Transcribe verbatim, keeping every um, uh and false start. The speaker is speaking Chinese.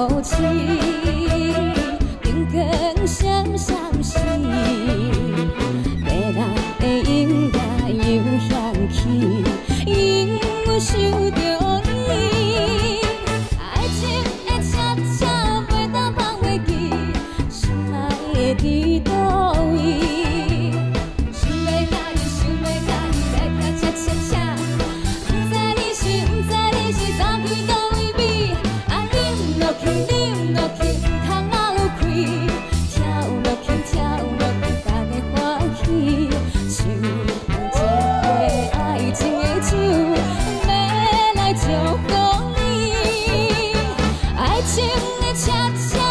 无情，灯光闪闪时，迷人的音乐又响起，因为想着你，爱情的车车袂当放袂记，心爱的伫倒位？想要甲你，想要甲你来跳恰恰恰，不知你是，不知你是走去倒位味？啊，啉落去，啉落去，通哪落开？跳落去，跳落去，大家欢喜。唱一杯爱情的酒，要来祝福你。爱情的恰恰。